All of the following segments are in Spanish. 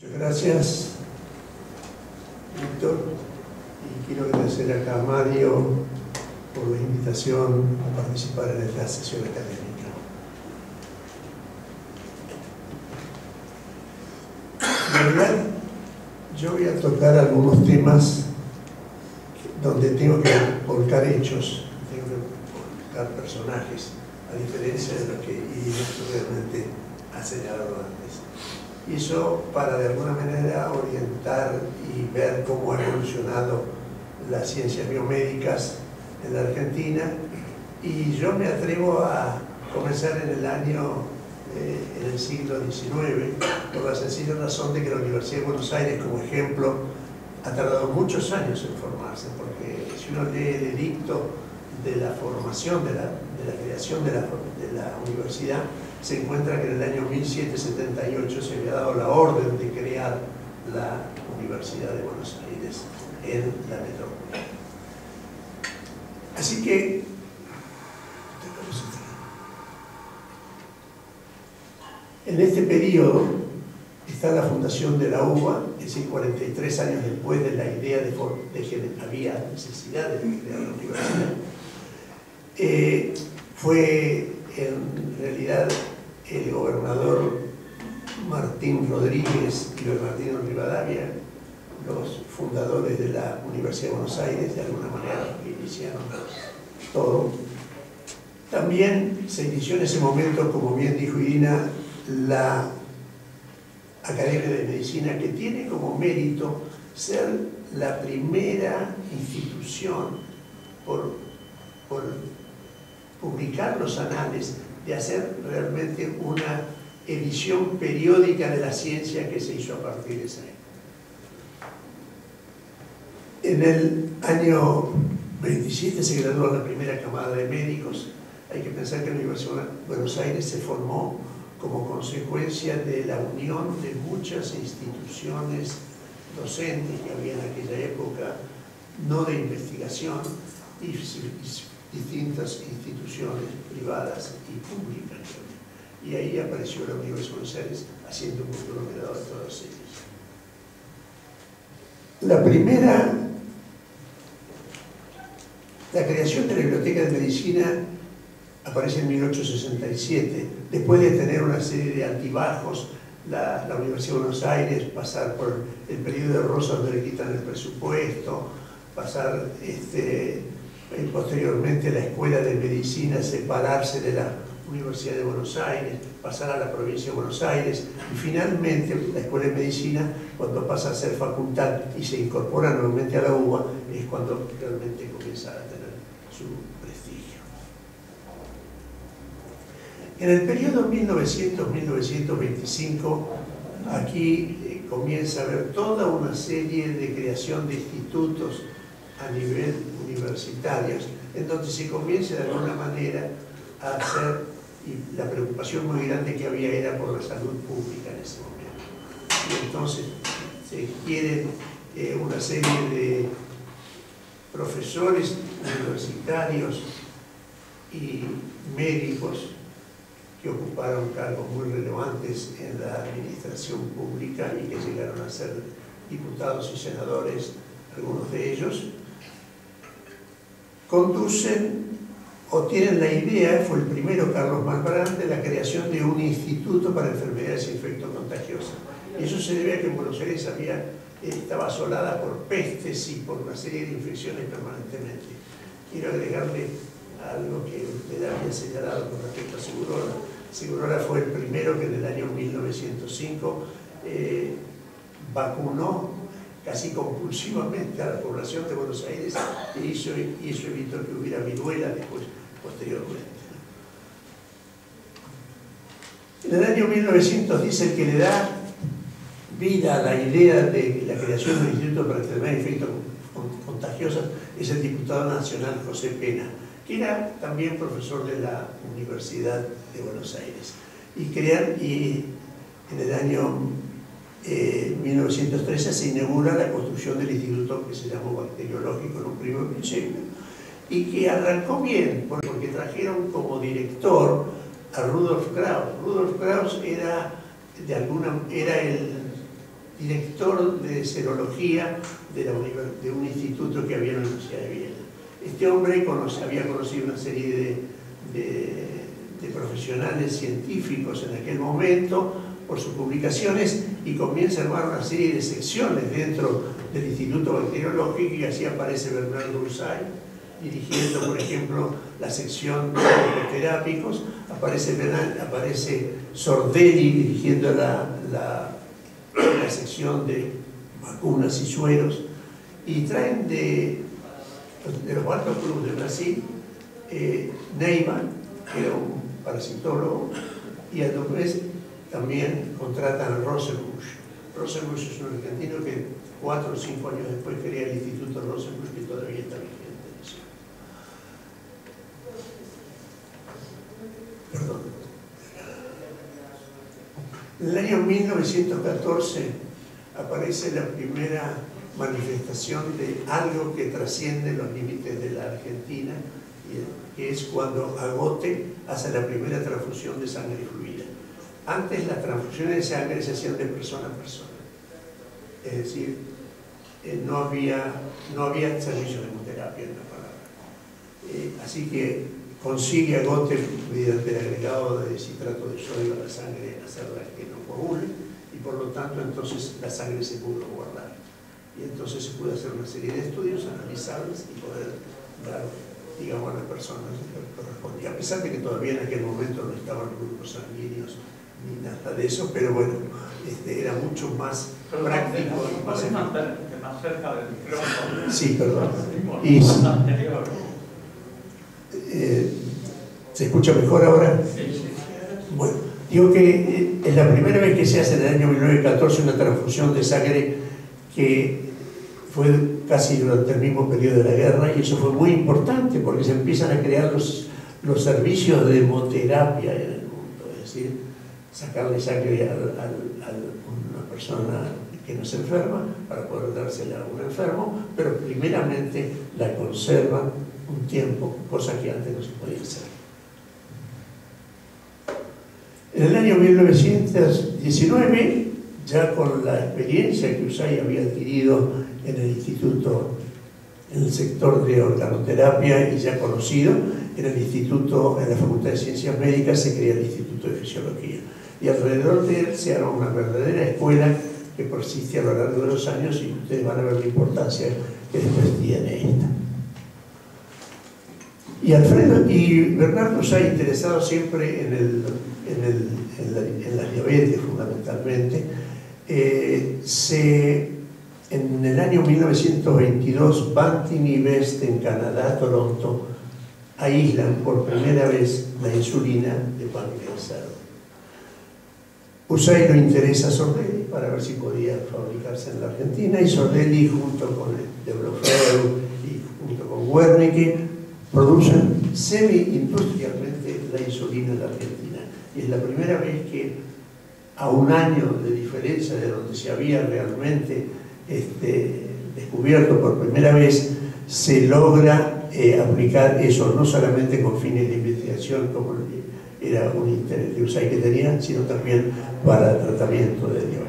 Muchas gracias, Víctor, y quiero agradecer acá a Mario por la invitación a participar en esta sesión académica. En realidad, yo voy a tocar algunos temas donde tengo que volcar hechos, tengo que volcar personajes, a diferencia de lo que Irigoyen realmente ha señalado antes. Y eso para de alguna manera orientar y ver cómo han evolucionado las ciencias biomédicas en la Argentina. Y yo me atrevo a comenzar en el siglo XIX, por la sencilla razón de que la Universidad de Buenos Aires, como ejemplo, ha tardado muchos años en formarse, porque si uno lee el edicto de la formación, de la creación de la universidad, se encuentra que en el año 1778 se había dado la orden de crear la Universidad de Buenos Aires en la metrópoli. Así que, en este periodo está la fundación de la UBA, es decir, 43 años después de la idea de que había necesidad de crear la universidad. Fue en realidad el gobernador Martín Rodríguez y Bernardino Rivadavia, los fundadores de la Universidad de Buenos Aires, de alguna manera que iniciaron todo. También se inició en ese momento, como bien dijo Irina, la Academia de Medicina, que tiene como mérito ser la primera institución por publicar los anales, de hacer realmente una edición periódica de la ciencia que se hizo a partir de esa época. En el año 27 se graduó la primera camada de médicos. Hay que pensar que la Universidad de Buenos Aires se formó como consecuencia de la unión de muchas instituciones docentes que había en aquella época, no de investigación, y distintas instituciones privadas y públicas. Y ahí apareció la Universidad de Buenos Aires haciendo un conglomerado de todos ellos. La creación de la Biblioteca de Medicina aparece en 1867, después de tener una serie de altibajos, la Universidad de Buenos Aires, pasar por el periodo de Rosas donde le quitan el presupuesto, pasar posteriormente la Escuela de Medicina, separarse de la Universidad de Buenos Aires, pasar a la provincia de Buenos Aires, y finalmente la Escuela de Medicina, cuando pasa a ser facultad y se incorpora nuevamente a la UBA, es cuando realmente comienza a tener su prestigio. En el periodo 1900-1925, aquí comienza a haber toda una serie de creación de institutos a nivel universitarios, en donde se comienza de alguna manera a hacer, y la preocupación muy grande que había era por la salud pública en ese momento. Y entonces se quieren una serie de profesores universitarios y médicos que ocuparon cargos muy relevantes en la administración pública y que llegaron a ser diputados y senadores, algunos de ellos, conducen o tienen la idea, fue el primero Carlos Malbrán, de la creación de un instituto para enfermedades infectocontagiosas. Y eso se debe a que en Buenos Aires estaba asolada por pestes y por una serie de infecciones permanentemente. Quiero agregarle algo que usted había señalado con respecto a Segurola. Segurola fue el primero que en el año 1905 vacunó casi compulsivamente a la población de Buenos Aires y eso evitó que hubiera viruela después, posteriormente. En el año 1900 dice el que le da vida a la idea de la creación del Instituto para enfermedades infectocontagiosas es el diputado nacional José Pena, que era también profesor de la Universidad de Buenos Aires. Y en el año 1913 se inaugura la construcción del instituto que se llamó bacteriológico en un primer principio y que arrancó bien porque trajeron como director a Rudolf Krauss. Rudolf Krauss era el director de serología de un instituto que había en la Universidad de Viena. Este hombre había conocido una serie de profesionales científicos en aquel momento por sus publicaciones y comienza a armar una serie de secciones dentro del Instituto Bacteriológico, y así aparece Bernardo Ursay dirigiendo, por ejemplo, la sección de bacterápicos, aparece Sordelli dirigiendo la sección de vacunas y sueros, y traen de los altos clubes de Brasil Neyman, que era un parasitólogo, y a su vez también contratan a Rosenbusch. Rosenbusch es un argentino que 4 o 5 años después crea el Instituto Rosenbusch, que todavía está vigente. Perdón. En el año 1914 aparece la primera manifestación de algo que trasciende los límites de la Argentina, que es cuando Agote hace la primera transfusión de sangre fluida. Antes las transfusiones de sangre se hacían de persona a persona, es decir, no había servicio de hemoterapia en la palabra. Así que consigue Agote, mediante el agregado de citrato de sodio a la sangre, hacerla que no coagule, y por lo tanto entonces la sangre se pudo guardar. Y entonces se pudo hacer una serie de estudios, analizarlos y poder dar, digamos, a las personas que correspondía. A pesar de que todavía en aquel momento no estaban los grupos sanguíneos ni nada de eso, pero bueno, era mucho más práctico y más cerca del micrófono. Sí, perdón. Y ¿se escucha mejor ahora? sí. Bueno, digo que es la primera vez que se hace en el año 1914 una transfusión de sangre, que fue casi durante el mismo periodo de la guerra, y eso fue muy importante porque se empiezan a crear los servicios de hemoterapia en el mundo, es decir, sacarle sangre a una persona que no se enferma para poder dársela a un enfermo, pero primeramente la conservan un tiempo, cosa que antes no se podía hacer. En el año 1919, ya con la experiencia que Ursay había adquirido en el instituto, en el sector de organoterapia, y ya conocido en el instituto, en la Facultad de Ciencias Médicas, se crea el Instituto de Fisiología. Y alrededor de él se arma una verdadera escuela que persiste a lo largo de los años, y ustedes van a ver la importancia que después tiene esta. Y Bernardo Ursay, interesado siempre en la diabetes fundamentalmente, en el año 1922, Banting y Best en Canadá, Toronto, aíslan por primera vez la insulina de páncreas cerdo. Ursay lo interesa a Sordelli para ver si podía fabricarse en la Argentina, y Sordelli junto con de Blofeld y junto con Wernicke producen semi-industrialmente la insulina en la Argentina. Y es la primera vez que, a un año de diferencia de donde se había realmente descubierto por primera vez, se logra aplicar eso, no solamente con fines de investigación, como era un interés de Ursay que tenía, sino también para tratamiento de diabetes.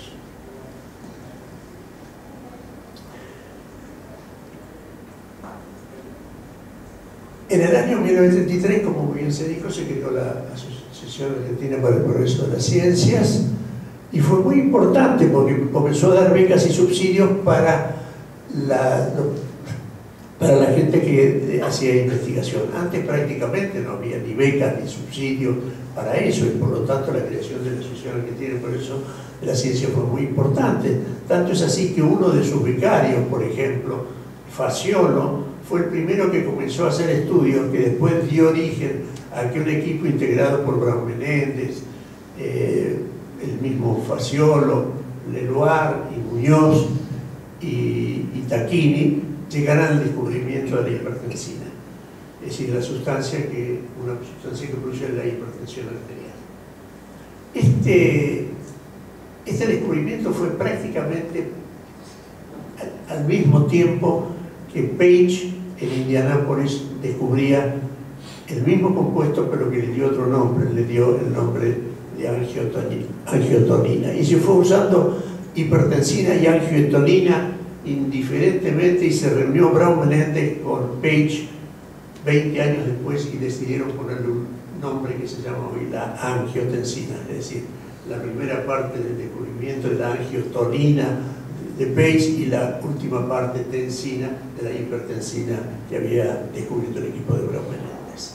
En el año 1933, como bien se dijo, se creó la Asociación Argentina para el Progreso de las Ciencias, y fue muy importante porque comenzó a dar becas y subsidios para la gente que hacía investigación. Antes prácticamente no había ni becas ni subsidios para eso, y por lo tanto la creación de la Asociación Argentina para el Progreso de la Ciencia fue muy importante. Tanto es así que uno de sus becarios, por ejemplo, Faciolo, fue el primero que comenzó a hacer estudios que después dio origen a que un equipo integrado por Braun Menéndez, el mismo Faciolo, Leloir y Muñoz y Tacchini llegaran al descubrimiento de la hipertensina, es decir, una sustancia que produce la hipertensión arterial. Este descubrimiento fue prácticamente al mismo tiempo que Page en Indianápolis descubría el mismo compuesto, pero que le dio otro nombre, le dio el nombre de angiotenina, y se fue usando hipertensina y angiotenina indiferentemente, y se reunió Braun Menendez con Page 20 años después y decidieron ponerle un nombre que se llama hoy la angiotensina, es decir, la primera parte del descubrimiento de la angiotenina de Page y la última parte tensina de la hipertensina que había descubierto el equipo de Braun Menendez.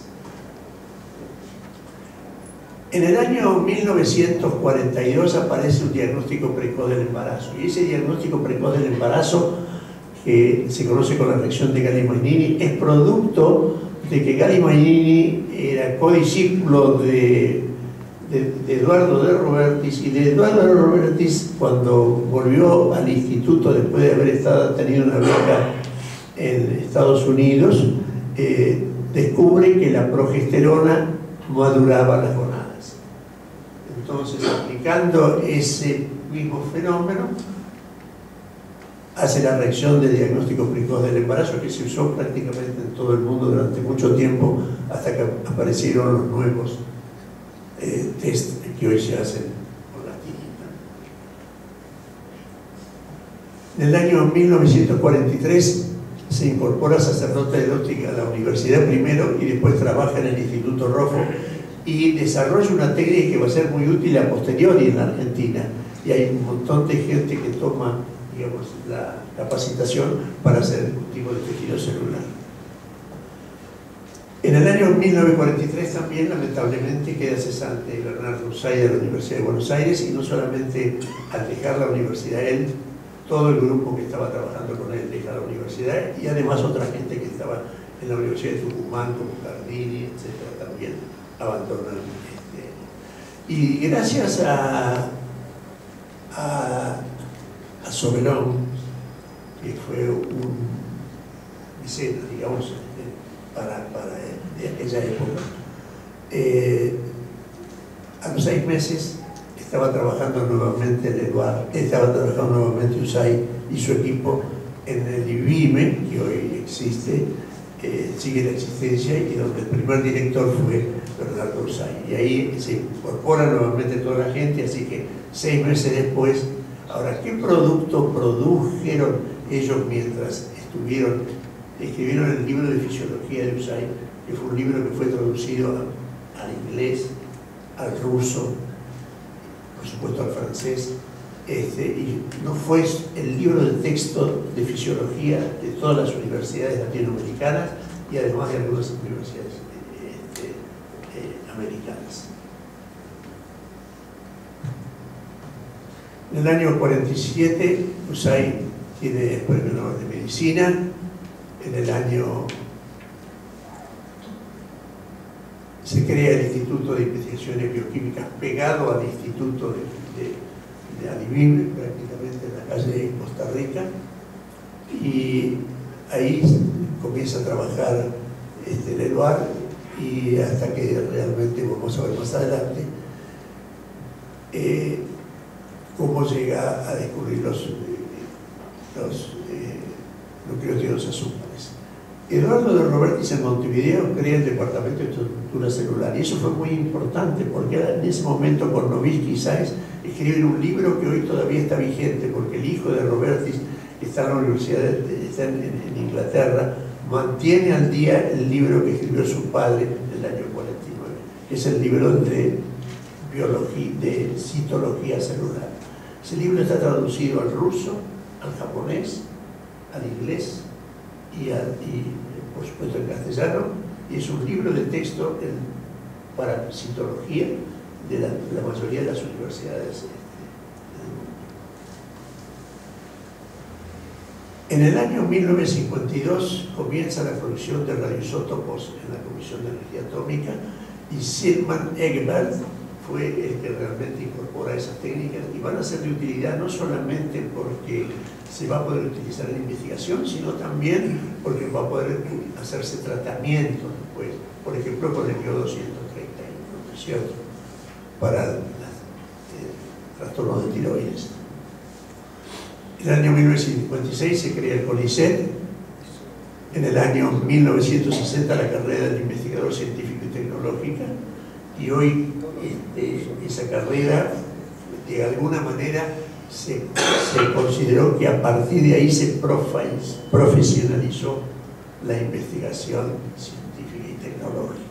En el año 1942 aparece un diagnóstico precoz del embarazo, y ese diagnóstico precoz del embarazo, que se conoce con la reacción de Galli-Mainini, es producto de que Galli-Mainini era codiscípulo de Eduardo de Robertis, y de Eduardo de Robertis, cuando volvió al instituto después de haber tenido una beca en Estados Unidos, descubre que la progesterona maduraba las gonadas. Entonces, aplicando ese mismo fenómeno, hace la reacción de diagnóstico precoz del embarazo, que se usó prácticamente en todo el mundo durante mucho tiempo, hasta que aparecieron los nuevos test que hoy se hacen con la química. En el año 1943 se incorpora sacerdote de óptica a la universidad primero, y después trabaja en el Instituto Rojo y desarrolla una técnica que va a ser muy útil a posteriori en la Argentina, y hay un montón de gente que toma, digamos, la capacitación para hacer cultivo de tejido celular. En el año 1943 también, lamentablemente, queda cesante Bernardo Usay de la Universidad de Buenos Aires, y no solamente al dejar la universidad él, todo el grupo que estaba trabajando con él deja la universidad, y además otra gente que estaba en la Universidad de Tucumán, como Cardini, etcétera, también abandonan. Y gracias a Soberón, que fue un mecenas, digamos, para de aquella época, a los 6 meses estaba trabajando nuevamente Usay y su equipo en el IBIME, que hoy existe, sigue la existencia, y donde el primer director fue Bernardo Usay. Y ahí se incorpora nuevamente toda la gente, así que 6 meses después. Ahora, ¿qué producto produjeron ellos mientras escribieron el libro de fisiología de Usay, que fue un libro que fue traducido al inglés, al ruso, por supuesto al francés, y no fue el libro de texto de fisiología de todas las universidades latinoamericanas y además de algunas universidades americanas. En el año 47, Usay tiene el Premio Nobel de Medicina. En el año se crea el Instituto de Investigaciones Bioquímicas pegado al Instituto de Alibim, prácticamente en la calle de Costa Rica, y ahí comienza a trabajar Leloir, y hasta que realmente vamos a ver más adelante cómo llega a descubrir los nucleótidos azúcares. Eduardo de Robertis en Montevideo crea el Departamento de Estructura Celular, y eso fue muy importante porque en ese momento Kornowicki y Sáenz escriben un libro que hoy todavía está vigente, porque el hijo de Robertis, que está en la universidad, está en Inglaterra, mantiene al día el libro que escribió su padre en el año 49, que es el libro de citología celular. Ese libro está traducido al ruso, al japonés, al inglés y por supuesto en castellano, y es un libro de texto para citología de la mayoría de las universidades del mundo. En el año 1952 comienza la producción de radioisótopos en la Comisión de Energía Atómica, y Silman Egbert fue el que realmente incorpora esas técnicas, y van a ser de utilidad no solamente porque se va a poder utilizar en investigación, sino también porque va a poder hacerse tratamiento después, por ejemplo con el Bio-231, ¿no es cierto?, para trastornos de tiroides. En el año 1956 se crea el CONICET. En el año 1960 la carrera del investigador científico y tecnológica, y hoy esa carrera de alguna manera se consideró que a partir de ahí se profesionalizó la investigación científica y tecnológica.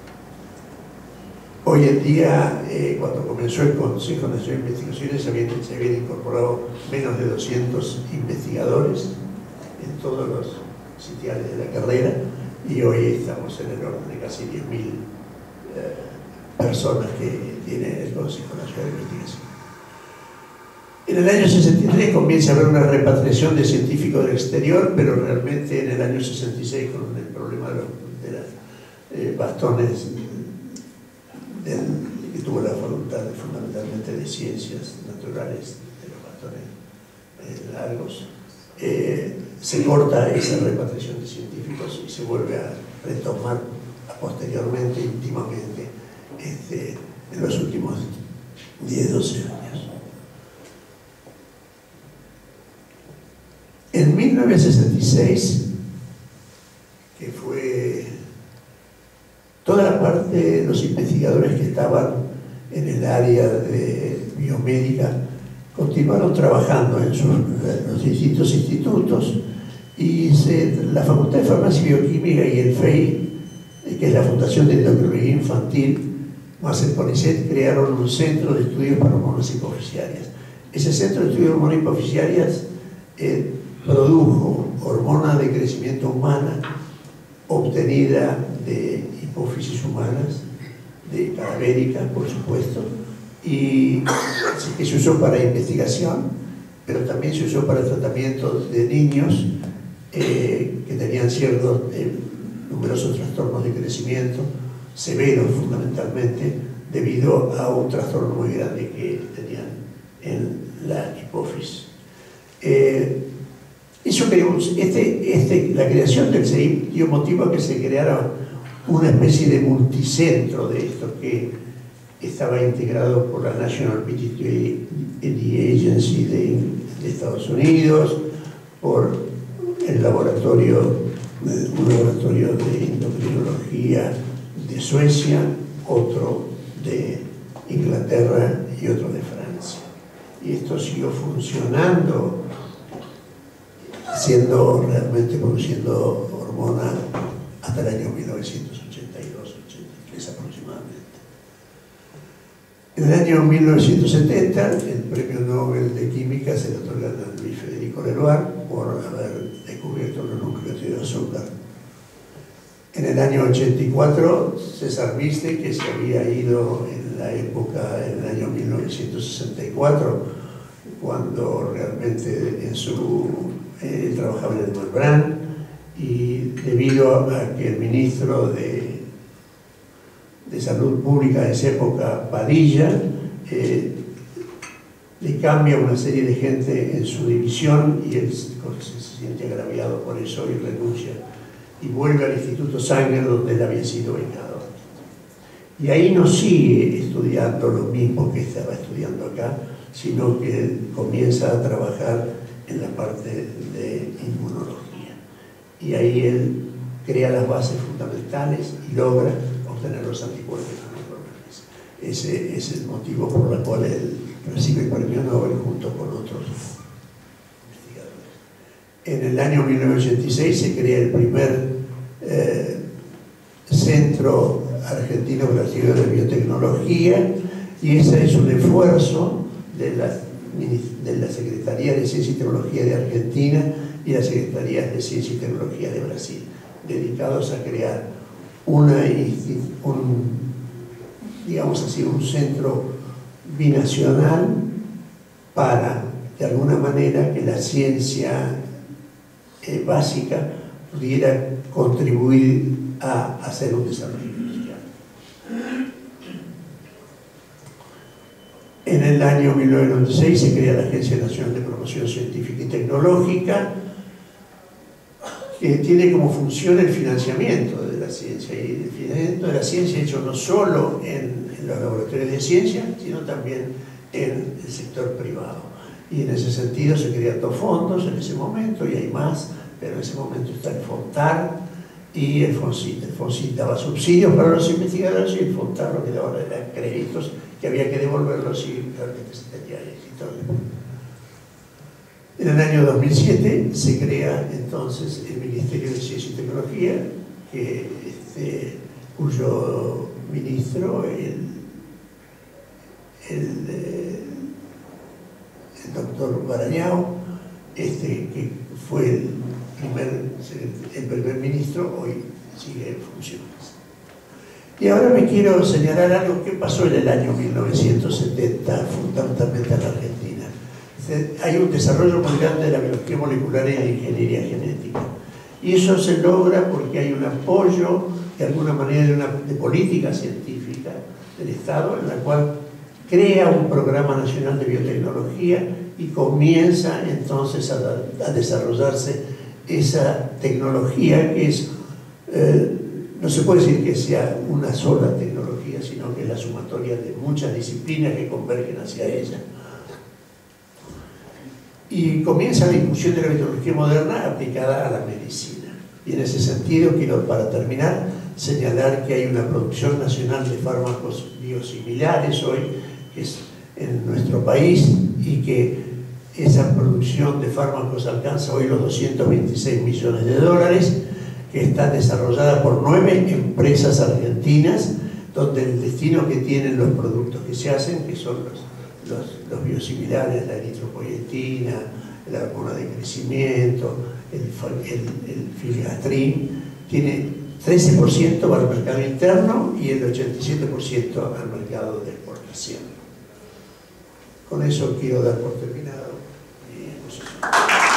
Hoy en día, cuando comenzó el Consejo Nacional de Investigaciones, se habían incorporado menos de 200 investigadores en todos los sitiales de la carrera, y hoy estamos en el orden de casi 10.000 personas que tiene el Consejo Nacional de Investigación. En el año 63 comienza a haber una repatriación de científicos del exterior, pero realmente en el año 66, con el problema de los bastones que tuvo la facultad fundamentalmente de ciencias naturales, de los bastones largos, se corta esa repatriación de científicos y se vuelve a retomar posteriormente, íntimamente, en los últimos 10-12 años. En 1966, que fue toda la parte de los investigadores que estaban en el área de biomédica, continuaron trabajando en los distintos institutos, y la Facultad de Farmacia y Bioquímica y el FEI, que es la Fundación de Endocrinología Infantil, más el CONICET, crearon un centro de estudios para hormonas hipofisiarias. Ese centro de estudios de hormonas hipofisiarias produjo hormona de crecimiento humana obtenida de hipófisis humanas, de cadavéricas, por supuesto, y que se usó para investigación, pero también se usó para tratamiento de niños que tenían ciertos numerosos trastornos de crecimiento, severos fundamentalmente, debido a un trastorno muy grande que tenían en la hipófisis. La creación del CEIP dio motivo a que se creara una especie de multicentro de esto, que estaba integrado por la National Pituitary Agency de Estados Unidos, por el laboratorio, un laboratorio de endocrinología de Suecia, otro de Inglaterra y otro de Francia. Y esto siguió funcionando, produciendo hormona hasta el año 1982-83 aproximadamente. En el año 1970, el premio Nobel de Química se le otorga a Luis Federico Lenoir por haber descubierto los nucleótidos de azúcar. En el año 84, César Viste, que se había ido en el año 1964, cuando realmente él trabajaba en el Malbrán, y debido a que el ministro de Salud Pública de esa época, Padilla, le cambia una serie de gente en su división, y él se siente agraviado por eso y renuncia, y vuelve al Instituto Sanger, donde él había sido becado. Y ahí no sigue estudiando lo mismo que estaba estudiando acá, sino que él comienza a trabajar en la parte de inmunología. Y ahí él crea las bases fundamentales y logra obtener los anticuerpos monoclonales. Ese es el motivo por el cual él recibe el premio Nobel junto con otros investigadores. En el año 1986 se crea el primer Centro Argentino Brasileño de Biotecnología, y ese es un esfuerzo de la Secretaría de Ciencia y Tecnología de Argentina y la Secretaría de Ciencia y Tecnología de Brasil, dedicados a crear un centro binacional para, de alguna manera, que la ciencia básica pudiera contribuir a hacer un desarrollo industrial. En el año 1996 se crea la Agencia Nacional de Promoción Científica y Tecnológica, que tiene como función el financiamiento de la ciencia, y el financiamiento de la ciencia hecho no solo en los laboratorios de ciencia, sino también en el sector privado. Y en ese sentido se crean dos fondos en ese momento, y hay más, pero en ese momento está el FONTAR y el FONCIT. El FONCIT daba subsidios para los investigadores, y el FONTAR lo que daba eran créditos que había que devolverlos, y realmente se tenía éxito En el año 2007 se crea entonces el Ministerio de Ciencia y Tecnología, cuyo ministro, el doctor Barañao, que fue el primer ministro, hoy sigue en funciones. Y ahora me quiero señalar algo que pasó en el año 1970, fundamentalmente en la Argentina. Hay un desarrollo muy grande de la biología molecular y de la ingeniería genética. Y eso se logra porque hay un apoyo, de alguna manera, de política científica del Estado, en la cual crea un programa nacional de biotecnología y comienza entonces a desarrollarse esa tecnología que es, no se puede decir que sea una sola tecnología, sino que es la sumatoria de muchas disciplinas que convergen hacia ella. Y comienza la discusión de la biotecnología moderna aplicada a la medicina. Y en ese sentido quiero, para terminar, señalar que hay una producción nacional de fármacos biosimilares hoy, que es en nuestro país, y que esa producción de fármacos alcanza hoy los 226 millones de dólares, que está desarrollada por 9 empresas argentinas, donde el destino que tienen los productos que se hacen, que son los biosimilares, la eritropoyetina, la hormona de crecimiento, el filgastrin, tiene 13% para el mercado interno y el 87% al mercado de exportación. Con eso quiero dar por terminado mi exposición.